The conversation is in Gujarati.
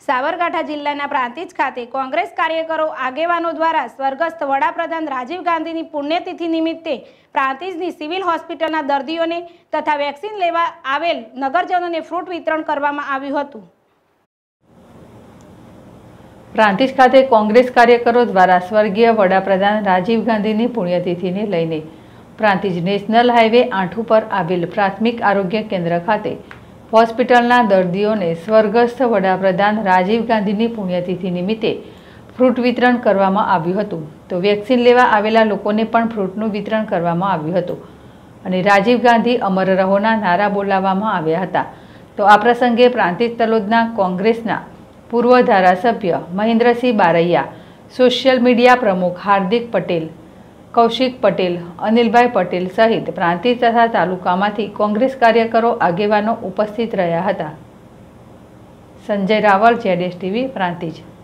સાબરકાંઠા જિલ્લાના પ્રાંતિજ ખાતે કોંગ્રેસ કાર્યકરો આગેવાનો દ્વારા સ્વર્ગસ્થ વડાપ્રધાન રાજીવ ગાંધીની પુણ્યતિથિ નિમિત્તે પ્રાંતિજની સિવિલ હોસ્પિટલના દર્દીઓને તથા વેક્સિન લેવા આવેલ નગરજનોને ફ્રૂટ વિતરણ કરવામાં આવ્યું હતું। પ્રાંતિજ ખાતે કોંગ્રેસ કાર્યકરો દ્વારા સ્વર્ગીય વડાપ્રધાન રાજીવ ગાંધીની પુણ્યતિથિને લઈને પ્રાંતિજ નેશનલ હાઈવે 8 ઉપર આવેલ પ્રાથમિક આરોગ્ય કેન્દ્ર ખાતે હોસ્પિટલના દર્દીઓને સ્વર્ગસ્થ વડાપ્રધાન રાજીવ ગાંધીની પુણ્યતિથિ નિમિત્તે ફ્રૂટ વિતરણ કરવામાં આવ્યું હતું। તો વેક્સિન લેવા આવેલા લોકોને પણ ફ્રૂટનું વિતરણ કરવામાં આવ્યું હતું અને રાજીવ ગાંધી અમર રહોના નારા બોલાવવામાં આવ્યા હતા। તો આ પ્રસંગે પ્રાંતિજ તલોદના કોંગ્રેસના પૂર્વ ધારાસભ્ય મહેન્દ્રસિંહ બારૈયા, સોશિયલ મીડિયા પ્રમુખ હાર્દિક પટેલ, કૌશિક પટેલ, અનિલભાઈ પટેલ સહિત પ્રાંતિજ તથા તાલુકામાંથી કોંગ્રેસ કાર્યકરો આગેવાનો ઉપસ્થિત રહ્યા હતા। સંજય રાવલ, ZSTV, પ્રાંતિજ।